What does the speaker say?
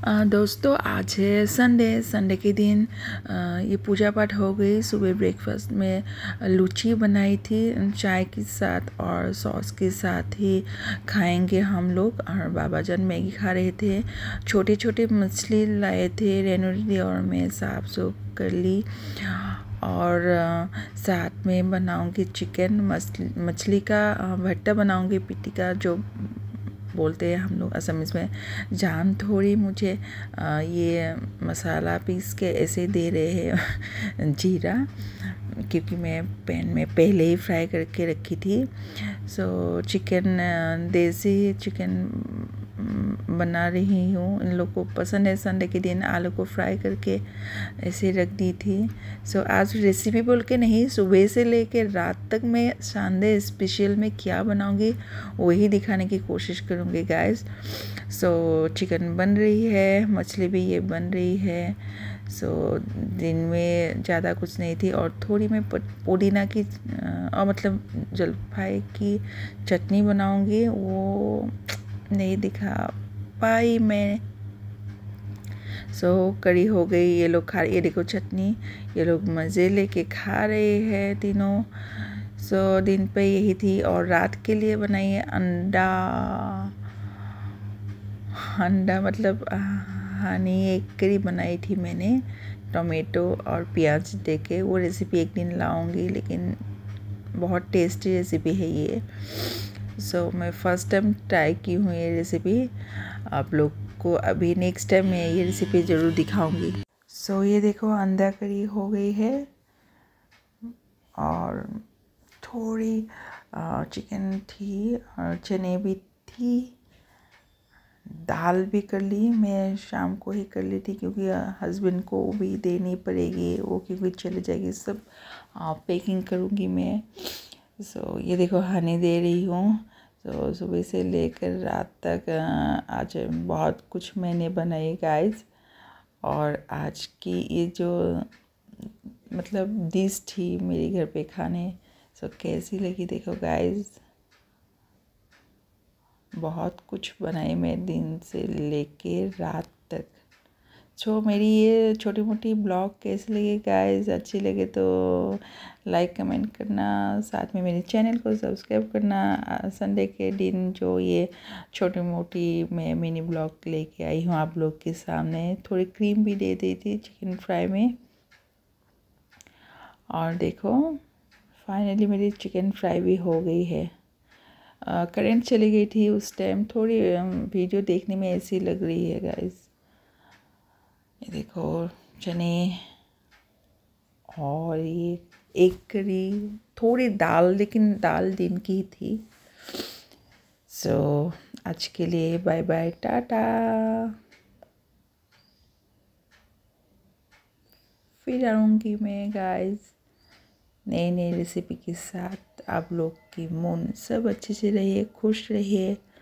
दोस्तों आज है संडे के दिन ये पूजा पाठ हो गई। सुबह ब्रेकफास्ट में लूची बनाई थी चाय के साथ और सॉस के साथ ही खाएंगे हम लोग। और बाबा जान मैगी खा रहे थे। छोटे छोटे मछली लाए थे रेनू और मैं साफ सूफ कर ली। और साथ में बनाऊंगी चिकन मछली का भट्टा बनाऊंगी, पिट्टी का जो बोलते हैं हम लोग असमीज में। जान थोड़ी मुझे ये मसाला पीस के ऐसे दे रहे हैं जीरा, क्योंकि मैं पैन में पहले ही फ्राई करके रखी थी। सो चिकन देसी चिकन बना रही हूँ। इन लोग को पसंद है संडे के दिन आलू को फ्राई करके ऐसे रख दी थी। सो आज रेसिपी बोल के नहीं, सुबह से लेके रात तक मैं संडे स्पेशल में क्या बनाऊंगी वही दिखाने की कोशिश करूँगी गाइस। सो चिकन बन रही है, मछली भी ये बन रही है। सो दिन में ज़्यादा कुछ नहीं थी और थोड़ी मैं पुदीना की और मतलब जलफाई की चटनी बनाऊंगी, वो नहीं दिखा पाई मैं। सो कड़ी हो गई, ये लोग खा, ये देखो चटनी, ये लोग मज़े लेके खा रहे हैं तीनों। सो दिन पे यही थी। और रात के लिए बनाई है अंडा मतलब हनी एक करी बनाई थी मैंने टोमेटो और प्याज देके। वो रेसिपी एक दिन लाऊंगी, लेकिन बहुत टेस्टी रेसिपी है ये। सो मैं फ़र्स्ट टाइम ट्राई की हूँ ये रेसिपी। आप लोग को अभी नेक्स्ट टाइम मैं ये रेसिपी ज़रूर दिखाऊंगी। सो ये देखो अंडा करी हो गई है और थोड़ी चिकन थी और चने भी थी, दाल भी कर ली। मैं शाम को ही कर ली थी क्योंकि हस्बैंड को भी देनी पड़ेगी, वो क्योंकि चले जाएगी। सब पैकिंग करूँगी मैं। सो ये देखो हनी दे रही हूँ। तो सुबह से लेकर रात तक आज बहुत कुछ मैंने बनाई गाइस। और आज की ये जो मतलब डिश थी मेरे घर पे खाने, सो कैसी लगी देखो गाइस। बहुत कुछ बनाई मैं दिन से लेके रात तक। सो मेरी ये छोटी मोटी ब्लॉग कैसे लगे गाइस, अच्छी लगे तो लाइक कमेंट करना, साथ में मेरे चैनल को सब्सक्राइब करना। संडे के दिन जो ये छोटी मोटी मैं मिनी ब्लॉग लेके आई हूँ आप लोग के सामने। थोड़ी क्रीम भी दे दी थी चिकन फ्राई में। और देखो फाइनली मेरी चिकन फ्राई भी हो गई है। करंट चली गई थी उस टाइम, थोड़ी वीडियो देखने में ऐसी लग रही है गाइस। ये देखो चने और ये एक करी, थोड़ी दाल, लेकिन दाल दिन की थी। सो आज के लिए बाय बाय, टाटा। फिर आऊँगी मैं गाइस नई नई रेसिपी के साथ। आप लोग की मन सब अच्छे से रहिए, खुश रहिए।